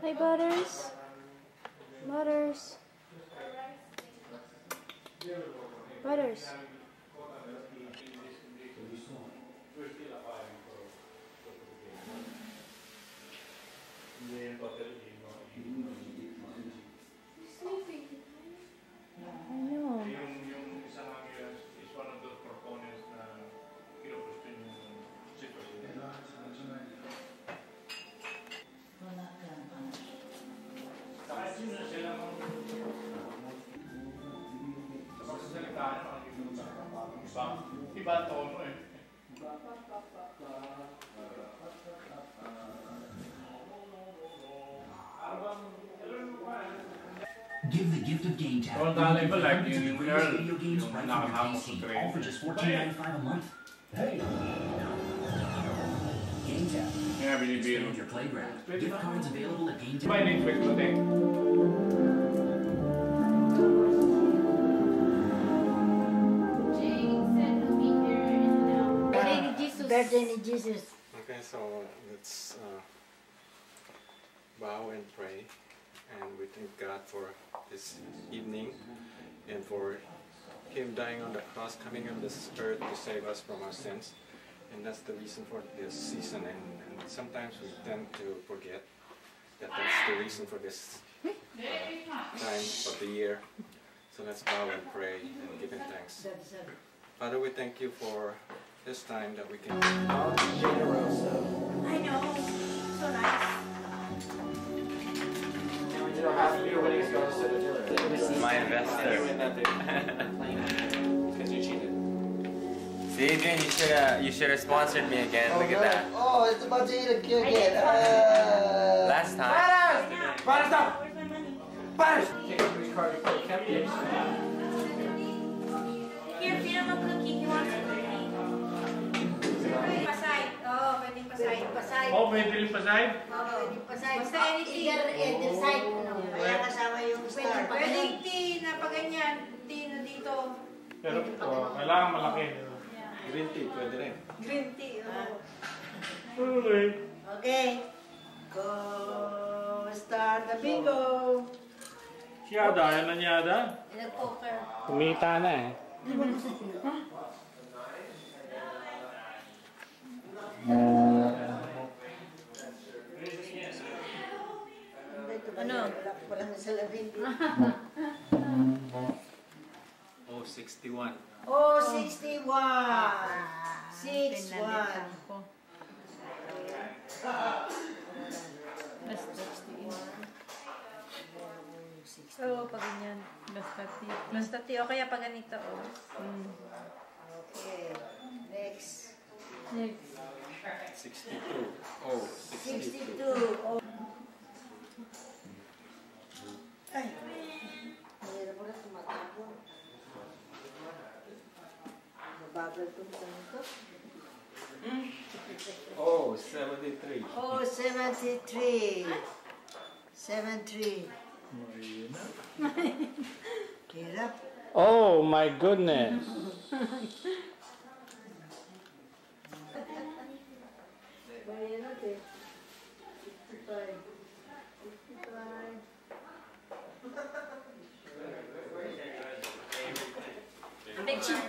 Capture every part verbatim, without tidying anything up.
Hi, Butters. Butters. Butters. I know. Yung isa namin is one of the proponents na kinupusto yung sitwasyon. Kahit yun na sila sa pagsasalita naman iba iba ang tono eh. Give the gift of Game Tap. Well, dahil iba like yung girl, video games yung right from your nakahamo P C, sa all for just fourteen ninety-five a month. Hey. Game Tap. Kaya binibiro. Expand your playground. Gift cards available at Game Tap. May Netflix ba tayo? Birthday ni Jesus. Okay, so let's uh, bow and pray, and we thank God for this evening and for Him dying on the cross, coming on this earth to save us from our sins. And that's the reason for this season. And, and sometimes we tend to forget that that's the reason for this uh, time of the year. So let's bow and pray and give Him thanks. Father, we thank You for this time that we can. Oh, generoso. I know. So nice. You don't have to be when he's going to sit at This is my investor. Because you cheated. See, Adrian, you should uh, you should have sponsored me again. Oh, Look at that. Oh, it's about to eat a cue again. Uh, Last time. Paras! Paras, stop! Where's my money? Paras! Take a free card before you kept it. Here, feed him a cookie. He wants a cookie. Pasay. Oh, pwedeng pasay. Pasay. Oh, may biling pasay? Oo, pwedeng pasay. Basta anything. Either, either side. Ano, kaya kasama yung star. Pwedeng tea na pa ganyan. Tea na dito. Pero oh, kailangan malaki. Green tea, pwede rin. Green tea. Oh. Okay. Okay. Go start the bingo. Siyada, yan na niyada. Nag-poker. Kumita na eh. Ano? Walang salarin. Oh, sixty-one. Oh, sixty-one. Six, one. So, pag ganyan. Basta tea. Basta tea. O kaya pag ganito. Oh. Mm. Okay. Next. Next. sixty-two. Oh, sixty-two. sixty-two. Oh. Ay. Mahirap mo na tumatapon. Mabagal itong tanito. Oh, seventy-three. Oh, seventy-three. seventy-three. Hirap. Oh my goodness. Bayan natin. fifty-five. fifty-five. Big chip.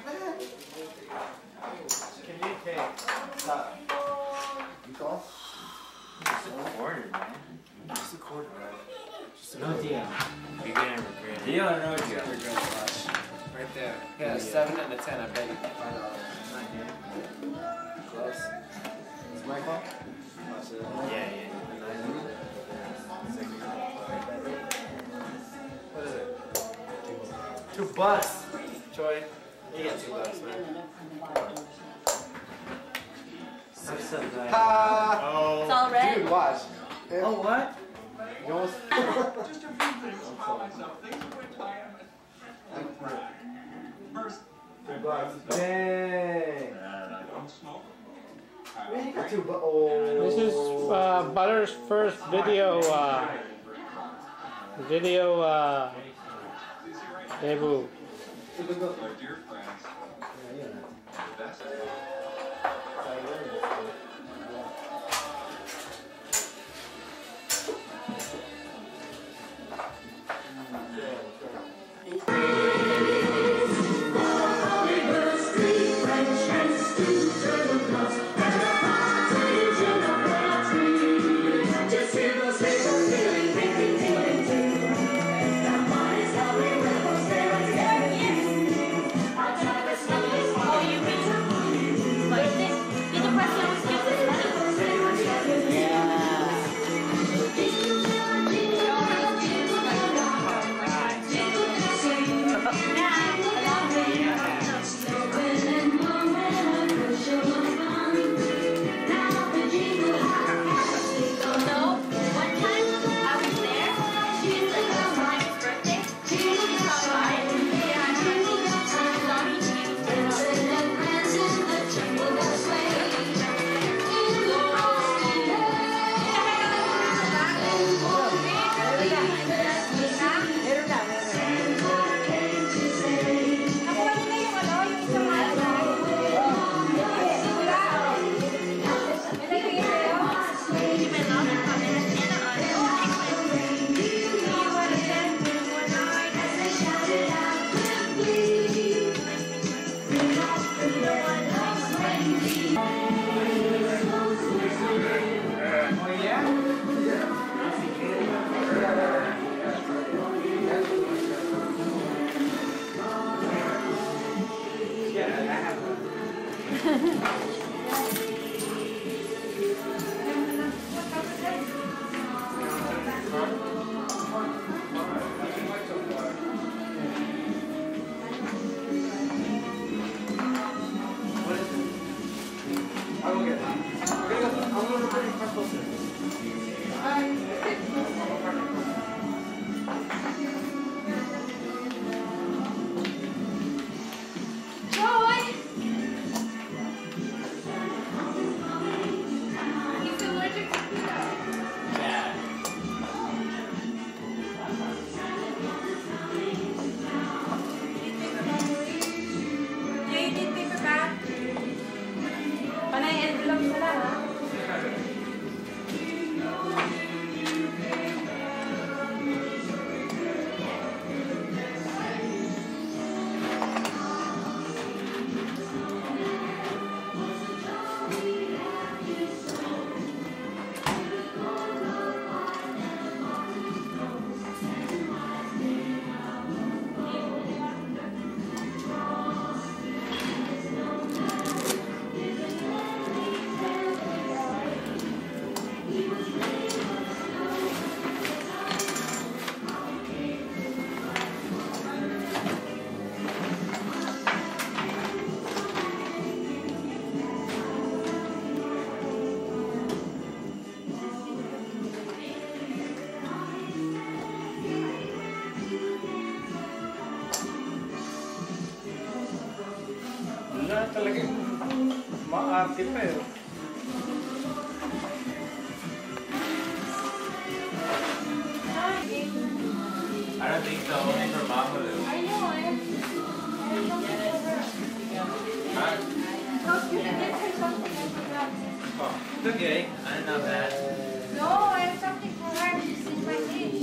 Can you take stop? You call? Just a quarter, man. Just a quarter, right? Just a No quarter. deal. You're gonna regret it. Deal or no deal? Right there. Yeah, seven and a ten. I bet you can find out. Not here. Close. Is my call? Yeah, yeah. What is it? Two bucks. Joy, you get two bucks, man. I'm so glad. Ha! It's all red. Dude, watch. Oh, what? You almost. Two bucks. Dang. Two bu- oh. This is uh, Butter's first video uh, video uh, debut. Wala talaga. Ma-arte pa eh. I don't think so, only for Mama though. I know, I have Huh? How you can get her something I forgot. Oh, it's okay. I'm not bad. No, I have something for her. She's in my dish.